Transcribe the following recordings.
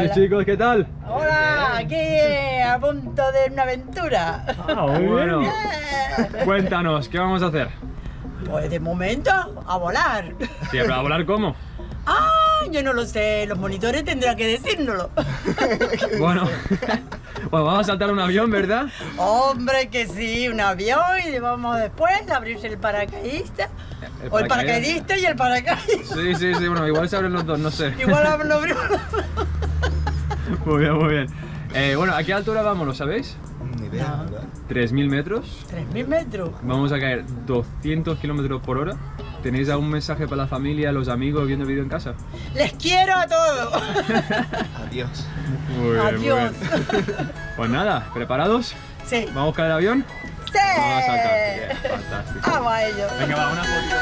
Hola chicos, ¿qué tal? Hola, aquí a punto de una aventura. Muy bueno. Cuéntanos, ¿qué vamos a hacer? Pues de momento, a volar. Sí, pero ¿a volar cómo? Yo no lo sé, los monitores tendrán que decírnoslo. Bueno, vamos a saltar un avión, ¿verdad? Hombre, que sí, un avión y vamos después a abrirse el paracaidista. O el paracaidista y el paracaidista. Sí, bueno, igual se abren los dos, no sé. Igual nos abrimos. Muy bien. Bueno, ¿a qué altura vamos, lo sabéis? Ni idea, ¿verdad? 3.000 metros. 3.000 metros. Vamos a caer 200 kilómetros por hora. ¿Tenéis algún mensaje para la familia, los amigos viendo el vídeo en casa? Les quiero a todos. Adiós. Muy bien, Adiós. muy bien. Pues nada, ¿preparados? Sí. ¿Vamos a buscar el avión? Sí. Vamos a saltar. Bien, fantástico. Vamos a ello. Venga, va, una foto.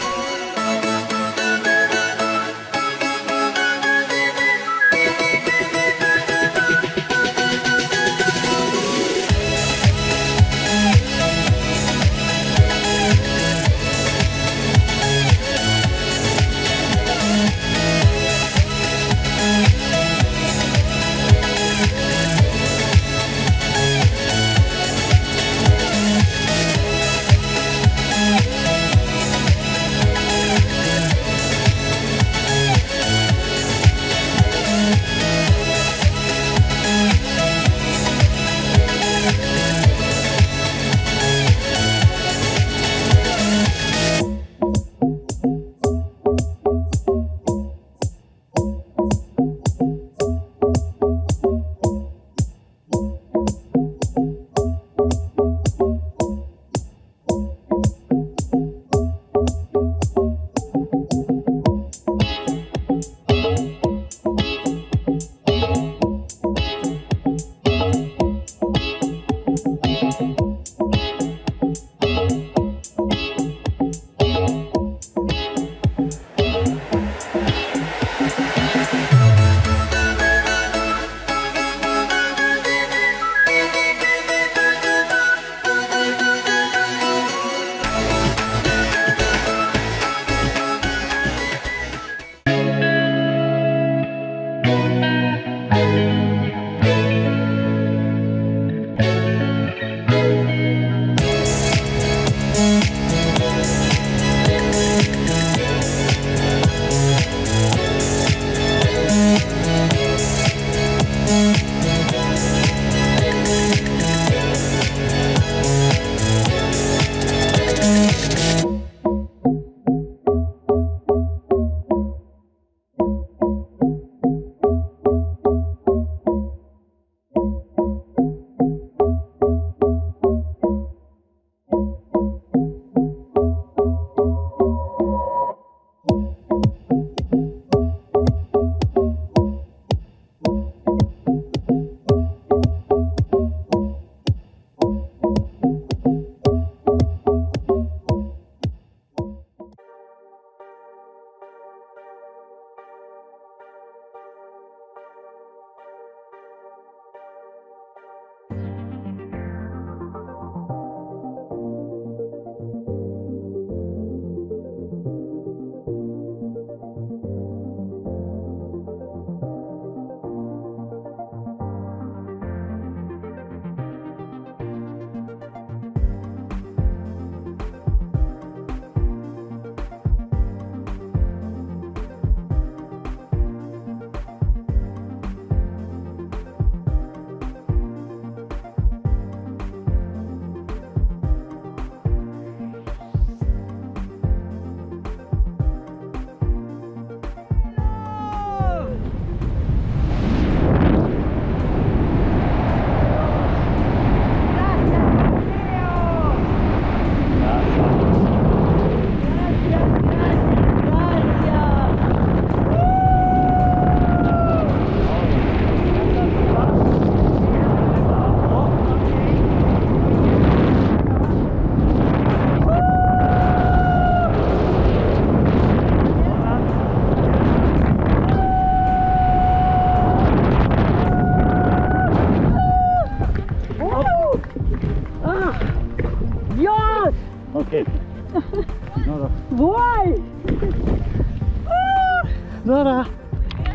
Okay. Voy. Nora.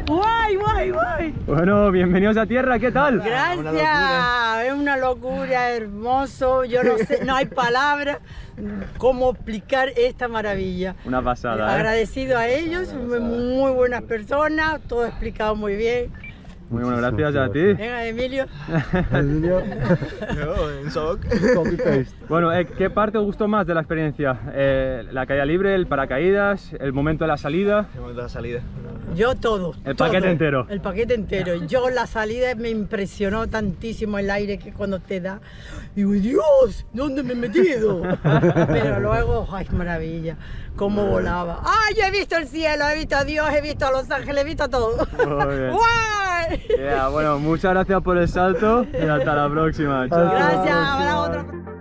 Guay, guay, guay. Bueno, bienvenidos a tierra, ¿qué tal? Gracias, es una locura, hermoso. Yo no sé, no hay palabras cómo explicar esta maravilla. Una pasada, ¿eh? Agradecido a ellos, muy buenas personas, todo explicado muy bien. Muy bueno, gracias a ti. Venga, Emilio. Emilio. Yo, en shock. Copy paste. Bueno, ¿qué parte os gustó más de la experiencia? ¿La caída libre, el paracaídas, el momento de la salida? El momento de la salida. Yo todo. El paquete entero. El paquete entero. Yo la salida me impresionó tantísimo el aire que cuando te da, digo, Dios, ¿dónde me he metido? Pero luego, ay, maravilla, cómo volaba. Ay, yo he visto el cielo, he visto a Dios, he visto a Los Ángeles, he visto todo. ¡Guay! Yeah, bueno, muchas gracias por el salto y hasta la próxima. Chao. Gracias, habrá otra.